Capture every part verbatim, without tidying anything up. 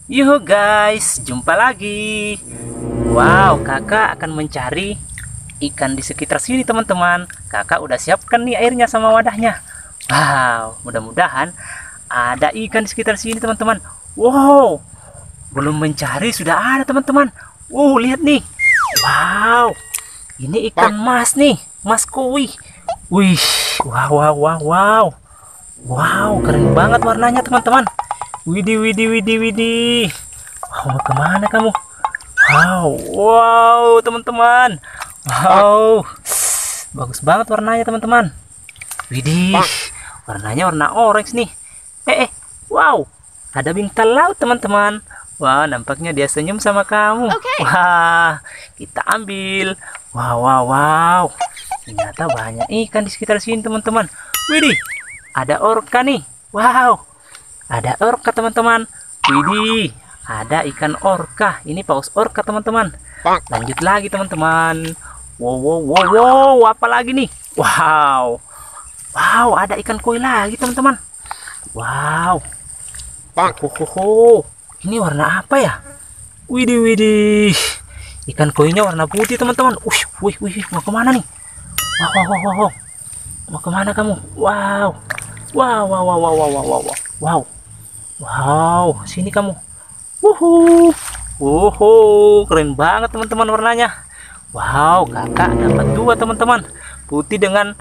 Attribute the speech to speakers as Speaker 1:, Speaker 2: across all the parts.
Speaker 1: Yuhu guys, jumpa lagi. Wow, kakak akan mencari ikan di sekitar sini teman-teman. Kakak udah siapkan nih airnya sama wadahnya. Wow, mudah-mudahan ada ikan di sekitar sini teman-teman. Wow, belum mencari sudah ada teman-teman. Wow, lihat nih. Wow, ini ikan mas nih, mas koi. Wih, wow, wow, wow, wow. Wow, keren banget warnanya teman-teman. Widih, widih, widih, widih. Wow, mau kemana kamu? Wow, wow, teman-teman. Wow, bagus banget warnanya teman-teman. Widih, warnanya warna orange nih. Eh, eh, wow, ada bintang laut teman-teman. Wah, nampaknya dia senyum sama kamu.
Speaker 2: Okay.
Speaker 1: Wah, kita ambil. Wow, wow, wow. Ternyata banyak ikan di sekitar sini teman-teman. Widih, ada orka nih. Wow. Ada orka teman-teman. Widih, ada ikan orka. Ini paus orka teman-teman. Lanjut lagi teman-teman. Wow, wow, wow, wow. Apa lagi nih? Wow. Wow, ada ikan koi lagi teman-teman. Wow. Oh, oh, oh. Ini warna apa ya? Widih, widih. Ikan koinya warna putih teman-teman. Wih, wih, wih. Mau kemana nih? Wow, wow, wow, wow. Mau kemana kamu? Wow. Wow, wow, wow, wow, wow, wow, wow. Wow. Wow, sini kamu. Wuhu. Wuhu, keren banget teman-teman warnanya. Wow, kakak dapat dua teman-teman. Putih dengan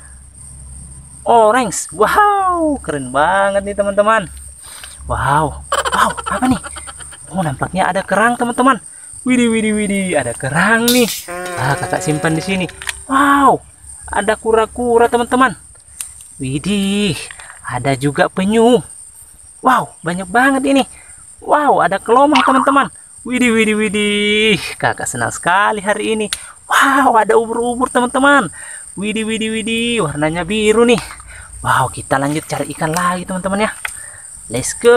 Speaker 1: orange. Wow, keren banget nih teman-teman. Wow. Wow, apa nih? Oh, nampaknya ada kerang teman-teman. Widih, widih, widih, ada kerang nih. Ah, kakak simpan di sini. Wow, ada kura-kura teman-teman. Widih, ada juga penyu. Wow, banyak banget ini. Wow, ada kelomang teman-teman. Widih, widih, widih. Kakak senang sekali hari ini. Wow, ada ubur-ubur teman-teman. Widih, widih, widih. Warnanya biru nih. Wow, kita lanjut cari ikan lagi teman-teman ya. Let's go.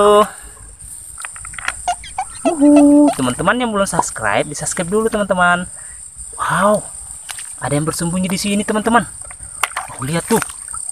Speaker 1: Uhuh, teman-teman yang belum subscribe, di subscribe dulu teman-teman. Wow, ada yang bersembunyi di sini teman-teman. Oh, lihat tuh.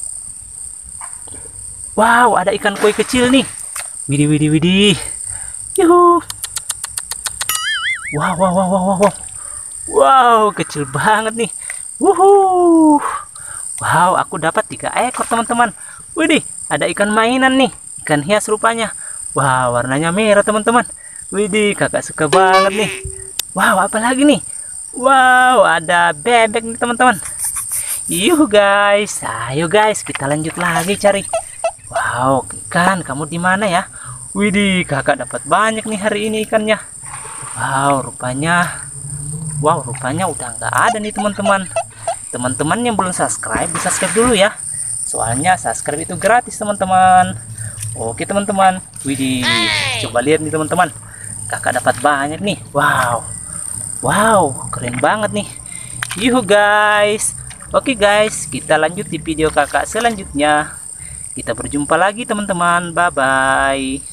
Speaker 1: Wow, ada ikan koi kecil nih. Widih, widih, widih. Yuhu. Wow, wow, wow, wow, wow, wow. Wow, kecil banget nih. Wuhu. Wow, aku dapat tiga ekor teman-teman. Widih, ada ikan mainan nih. Ikan hias rupanya. Wow, warnanya merah teman-teman. Widih, kakak suka banget nih. Wow, apa lagi nih? Wow, ada bebek nih teman-teman. Yuh guys, ayo guys, kita lanjut lagi cari. Wow, ikan, kamu di mana ya? Widih, kakak dapat banyak nih hari ini ikannya. Wow, rupanya, wow, rupanya udah nggak ada nih teman-teman. Teman-teman yang belum subscribe, di subscribe dulu ya. Soalnya subscribe itu gratis teman-teman. Oke teman-teman, widih, coba lihat nih teman-teman. Kakak dapat banyak nih. Wow, wow, keren banget nih. Yuhu guys. Oke guys, kita lanjut di video kakak selanjutnya. Kita berjumpa lagi teman-teman. Bye bye.